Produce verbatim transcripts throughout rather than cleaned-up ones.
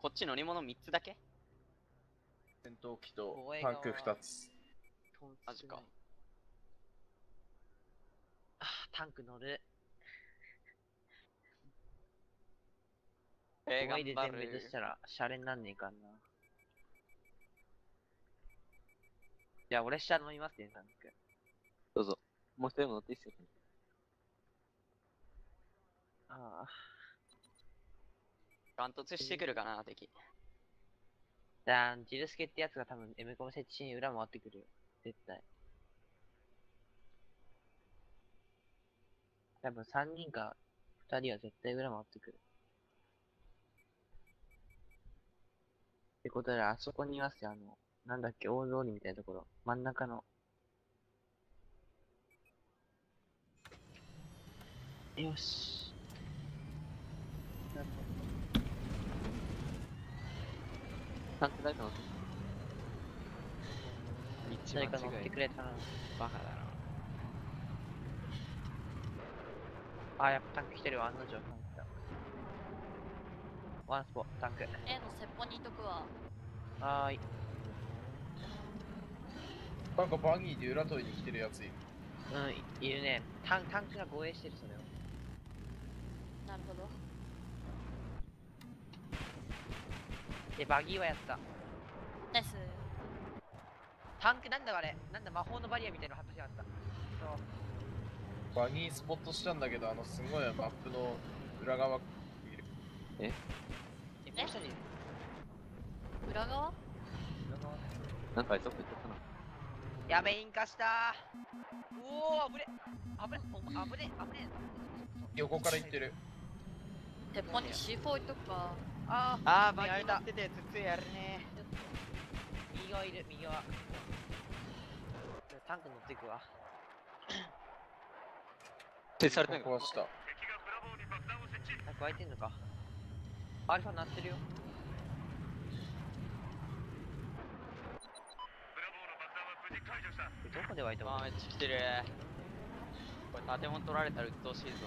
こっち乗り物みっつだけ？ 戦闘機とタンクふたつ。 マジか。 あー、タンク乗る。 えー、 思いで頑張る。 全部移したらシャレになんねえかんな。じゃあ俺下乗りますね、タンク。 どうぞ。もう一人も乗っていいっすよ。 ああ。 ガン突してくるかな、敵。 じゃあ、ジルスケってやつが多分 M コム設置しに裏回ってくるよ。絶対。多分さんにんかふたりは絶対裏回ってくる。ってことで、あそこにいますよ、あの、なんだっけ、大通りみたいなところ。真ん中の。よし。 タンク誰か乗って誰か乗ってくれたな。 バカだろ。 あ、やっぱタンク来てるわ、案の定タンクだ。ワンスポ、タンク。 A の先方にいとくわ。 はーい。 なんかバギーで裏取りに来てるやついる。 うん、いいるね。タンタンクが護衛してる、それを。 なるほど。 で、バギーはやった。 ナイス。 タンクなんだあれ、なんだ魔法のバリアみたいなの発表しなかった。そう。 バギースポットしたんだけど、あのすごいマップの裏側いる。 え、この下にいる。 裏側？ 裏側。 なんかあいつどっか行っちゃったな。 やべえ、引火したー。おお、危ね危ねお前危ね危ね横から行ってる。 鉄砲に シーフォー 置いとくか。 あーあー、バやられたギー乗ってて、つつやるね。 右側いる、右側。タンク乗っていくわ。 停止されてないか壊した。 タンク開いてんのか。アルファ鳴ってるよ。どこで湧いたの？ まあ、めっちゃ来てる。これ建物取られたら鬱陶しいぞ。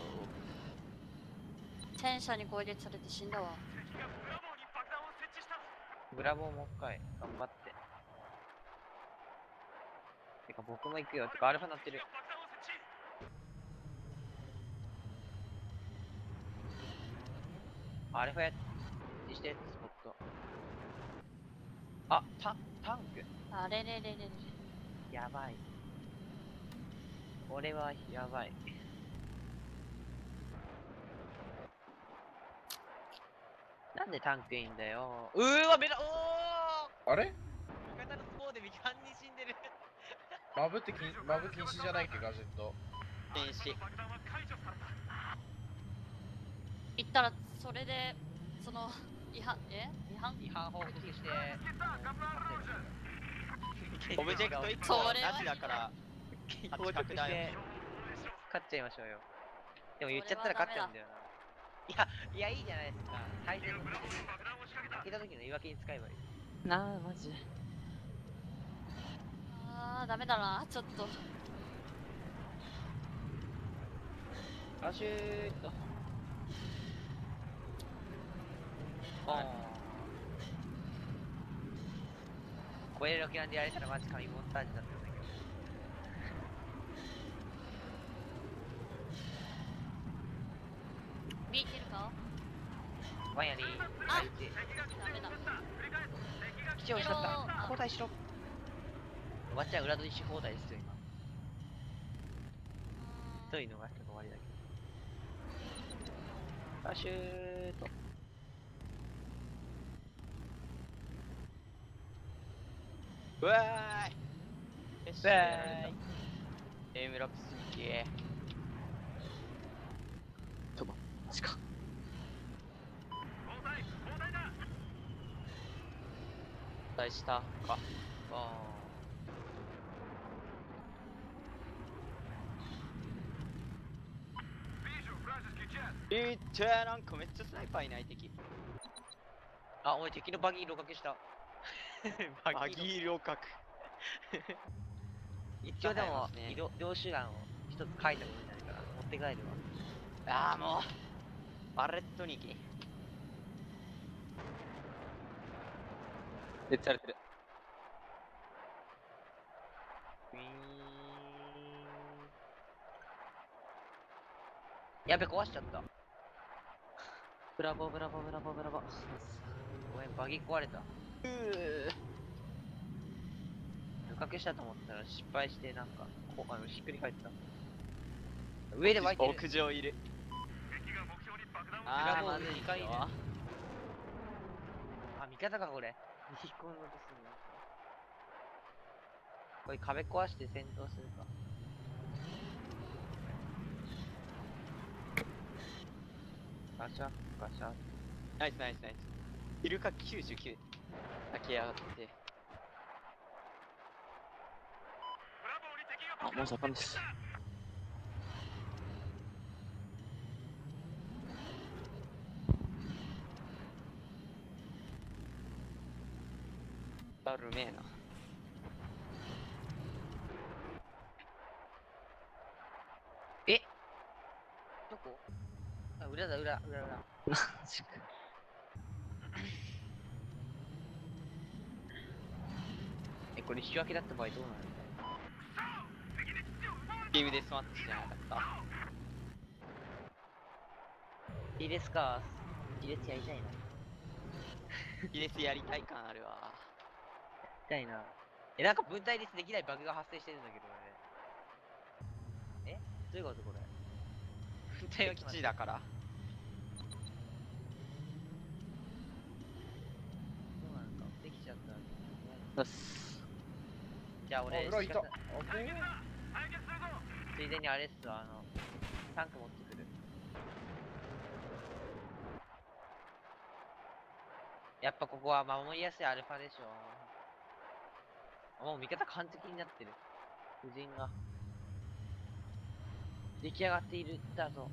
戦車に攻撃されて死んだわ。 ブラボーもう一回、頑張って。てか僕も行くよ。てかアルファ鳴ってる。アルファやってして、スポット。あ、タタンク。 あれれれれれ。 やばい。俺はやばい。なんでタンクいいんだよ。うーわ、目だ、おーあれ味方のスポーで右半に死んでる。 マブって禁マブ禁止じゃないっけ、ガジェット。 禁止。 行ったら、それで、その、違反、え違反違反報告して、 オブジェクトいっこそれはなしだから、 報告して、勝っちゃいましょうよ。でも言っちゃったら勝っちゃうんだよな。いや、いや、いいじゃないですか。最善の負けた時の言い訳に使えばいい。 なあ、マジで。 あー、ダメだな、ちょっと。 あシューっと。あー。これロケランでやれたらマジ神モンタージュだったんだけど。 B いけるか？ ワンヤリー。 あ相手。 ダメだ。 基地をしとっけどた。交代しろ。おばちゃん裏取りし放題ですよ、今。一人逃したら終わりだけど。あシューっと。 うわーい。よし、 バやられたーイ。 エイムラプスに消え。 ちょっと、マジか。 交代したか。 あえーってなんかめっちゃスナイパーいない敵。 ーあ、おい、敵のバギー色掛けした。 バギー両角。 一応でも、 ね、 色両手段を一つ書いたことじゃないから持って帰るわ。 ああもうバレットに行き。 設置されてる。 ウィーン。やべ、壊しちゃった。 ブラボーブラボーブラボーブラボー。 ごめん、バギ壊れた。うー。抜かけしたと思ったら失敗してなんか、こあのひっくり返った。上で湧いてる。 屋上いる。 あー、 あー、まずいにかいいる。 よ。 あ、味方かこれ。にこのとする。これ壁壊して戦闘するか。ガシャガシャ。 ナイスナイスナイス。イルカきゅうじゅうきゅう。開けやがって。 あ、もう盛んです。 だるめえな。 えどこあ、裏だ、裏、裏、裏。 マジか。 え、これ引き分けだった場合どうなるんだゲームデスマッチじゃなかった。 いいですかいいですやりたいな。 ギネスやりたい感あるわ。 やりたいな。え、なんか分体列できないバグが発生してるんだけど、俺。えどういうことこれ分体が敵決まっ地だから。 そうなのか。できちゃった。 よし。 じゃああ、 俺、 裏いた。あ、 仕方ついでにあれっすわ、あの、タンク持ってくる。やっぱここは守りやすいアルファでしょ。もう味方完璧になってる。夫人が。出来上がっているだぞ。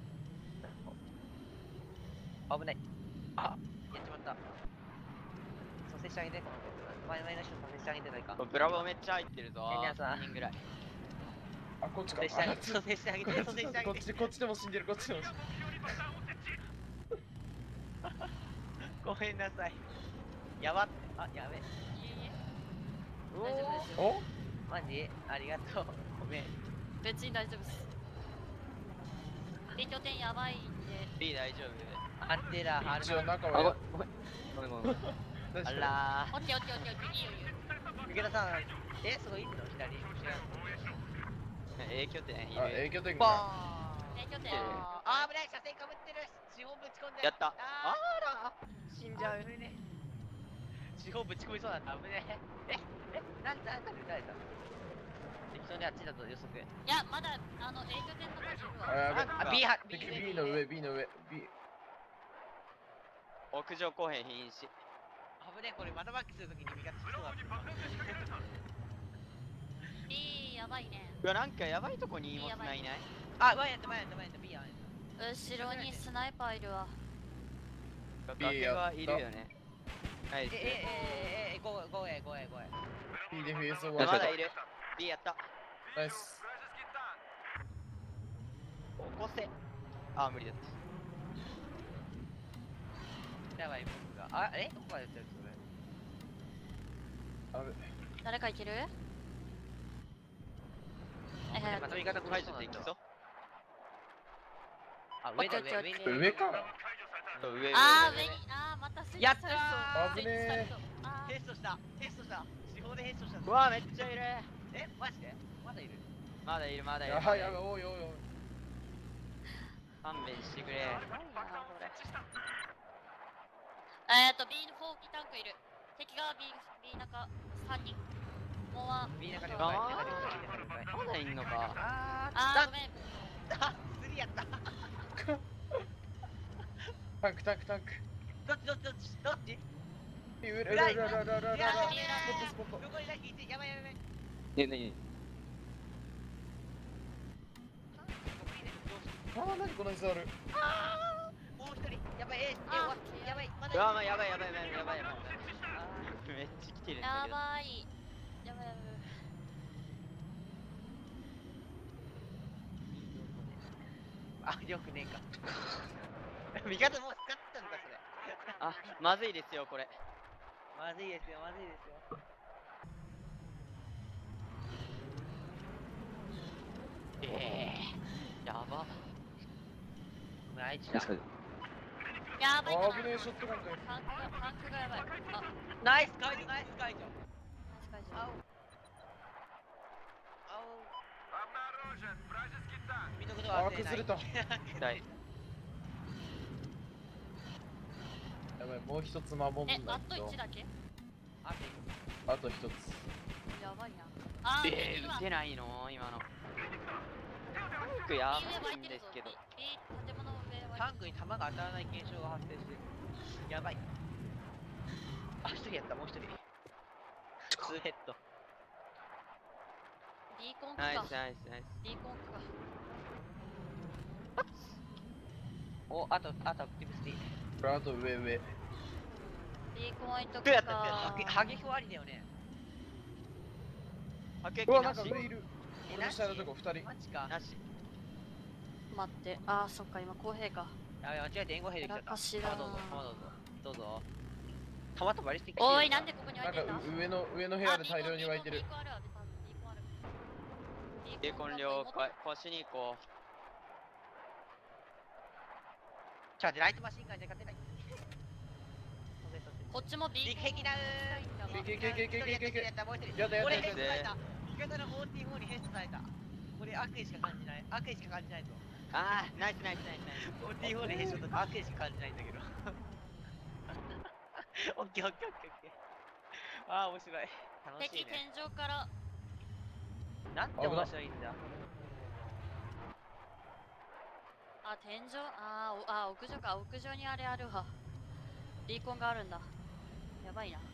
危ない。あやっちまった。蘇生してあげて、この子。前々の人蘇生してあげてないか。 ブラボーめっちゃ入ってるぞ。 え皆さんさんにんぐらい。 あ、こっちか。 蘇生してあげて、 あ蘇生してあげて、蘇生してあげ。 こってち、こっちでも死んでる、こっちでも死んでる。 ごめんなさい。やばっ。あ、やべ。 いえいえう大丈夫おですよ。 おマジありがとう。ごめん。 別に大丈夫です。勉強点やばいんで。 B 大丈夫。 アンテラ、アル一応中あ、 はやごめん。ごめんごめんごめん。 大丈夫あらオッケーオッケーオッケーオッケー、いいよいいよ。 池田さん、え、すごいいいの左。違う。 ー。影響点いあ、 る。 影響的ボーな。 ン勉強点。 あー、あー危ない車線かぶってる四方ぶち込んでやった。 ああらー死んじゃうね四方ぶち込みそうだった危ねえええなんだなんかで撃たれた適当にあっちだと予測いや、まだあの影響点とかいるあ、 わ。 やべ。 あ B は B 敵上 B の上、B の上、B。 屋上後編瀕死。 危ねえこれまたバックするときに味方しそうだった B やばいね。 うわ、なんかやばいとこに荷物ないない。 あ前やった前やった前やった B やった後ろにスナイパーいるわ。 崖はいるよね。ナイス。 えええええごごえごえごえ B でフェイス終まわり。 だいる。B やった。 ナイス。 起こせ。あ、無理だった。 やばい僕があえどこからやってるそれあべ。 誰かいける？ あはいはいまた味方解除できそう。 あ上だオッケーオッ上ケー上に上か。 そう上上あー、 上上に、あー、またスイッチやったーされそう危ねえスイッチされそうあテストしたテストした司法でテストしたうわ、めっちゃいる。 えマジでまだいるまだいる、まだいる。 やばいやばい、おいおいおい。 勘弁してくれ。 ー、えーと、B のフォーキタンクいる。敵が B、B 中さんにん。もうは、 B 中了あ解ー B 中了解まだいんのか。 ああー、ごめん。 あスリーやったタンクタンクタンク。 どっちどっちどっちどっち裏裏裏裏裏裏裏裏。 いやスポットスポット。 どこにだけいてやばいやばいね、なにあー、何この椅子ある。 あーもう一人やばいええあやばいまだうわ、まあ、やばいやばいやばいやばいやばい。 あめっちゃ来てるんだやけど。 ばい。やばいやばい。 ーあよくねえか味方もう使ったのかそれあ、まずいですよ、これ。 まずいですよ、まずいですよ。 ええー、やば。 村あいつだ。 確かに。 やばいかな。 あ危ねえショットガンかよ。 タンクがタンクがやばい。あ、 ナイス解除、ナイス解除。 ナイス解除。 青。青。見とくとあ忘れない。 崩れた。 痛い。 やばい、もう一つ守んないえ、あとといち。だけあっていく。 あと一つ。 やばいな。あー、 えー、打てないの今の。タンクやばいんですけど。 B 建物の上はタンクに弾が当たらない現象が発生してる。やばい。あ、一人やった、もう一人。ツーヘッド。 ビーコンクかナイスナイスナイス。 ビーコンクか。 お、あと、あとアクティブスティー。 これあと上上。 ビーコンイトどうやったかはげ、はげひょありだよね。 白うわ、な液なんしか上いる。 え俺の下のとこ二人。 マジか。 なし。 待ってあーそっか今公平か。 あ、間違えて援護兵できちゃった。 やらかしだな弾どうぞ、弾どうぞ。どうぞ。弾とバリスティックおいなんでここに湧ないんかてんだ。 う上の上の部屋で大量に湧いてるビー。コンあるわビーコンあるエコン了解。腰に行こう。 ちょっと待って、ライトマシンガンじゃ勝てない。 こっちもビーコンビー壁だー。 いけいけいけいけいけいけいけやった、もう一人。 やだやだ俺やだヘッドされた。味方の オーティーフォー にヘッドされた。これ悪意しか感じない。悪意しか感じないぞ。 あー、ナイスナイスナイスナイス。 オーティーフォー でヘッドと悪意しか感じないんだけど。オッケーオッケーオッケーオッケー。ああ、面白い。楽し敵いね。 天井からなんて面白いんだ。 あ天井あーおあ屋上か屋上にあれあるわ。ビーコンがあるんだ。やばいな。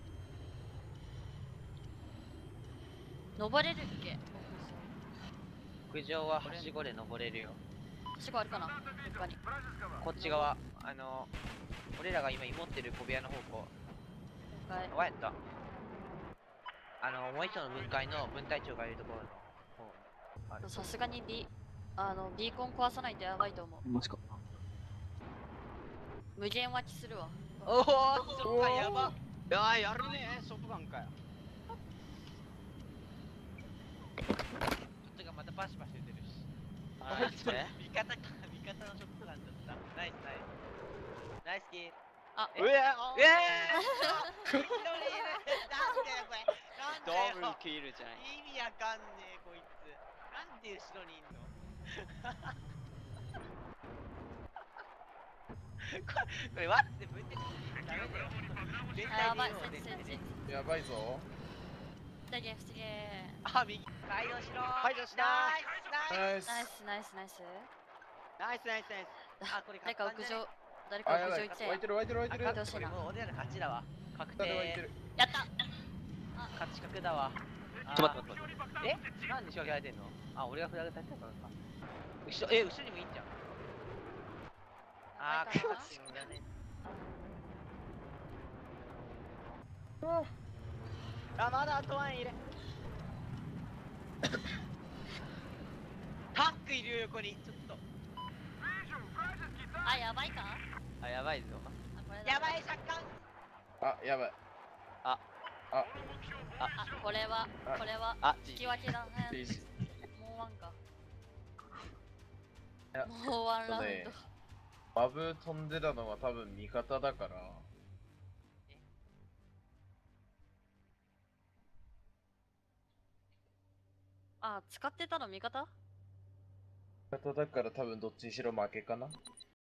登れるっけ。 屋上ははしごで登れるよ。 しごあるかな一般に。 こっち側、あの、俺らが今持ってる小部屋の方向。 了解。 わやった。あの、もう一度の分解の分隊長がいるところの方ある。 さすがにビあのビーコン壊さないとやばいと思う。 マジか。 無限湧きするわ。 おお、そっか、やば。 いやー、やるねー、ショットガンかよ。 ちょっとがまたパシパシ出てるし。 あー、 それ味方か、味方のショットガンだった。ナイスナイス。ナイスキー。 あうえあええー、一人いる。なんだよこれ。なんダだよ。 ブルキルじゃない。 意味わかんねえこいつ。なんで後ろにいんの。これこれワッてぶってダメだよ。全あやばい体で戦いいよ戦戦。 やばいぞ。 防げ防げ。 あ、右。解除しろ。 解除したナイスナイス。 ナイス。 ナイスナイスナイス。 ナイスナイスナイス。 あ、これ誰か屋上誰あ、 かやばい。 屋上行って。 湧いてる湧いてる湧いてる。 あ、これもう俺らの勝ちだわ。確定。 下で湧いてる。 やった。 勝ち確だわ。 ちょっと待って待って待って。 え、なんで仕掛けられてんの。あ、俺がフラグ立てたからか。後ろ、え、後ろにもいいんじゃん。あー、 やばいかな勝つんだね。 あ、まだあとワンいる。 タンクいるよ横に。ちょっと。 あやばいか。 あ、やばいぞ。 あこれだやばい、若干。 あ、やばい。 あ、 あ、 あこれはあこれはあ、 引き分けだね。 いいし。 もうワンか。 いやもうワンラウンねド。 マブ飛んでたのは多分味方だから。 あ使ってたの味方。 味方だから多分どっちにしろ負けかな。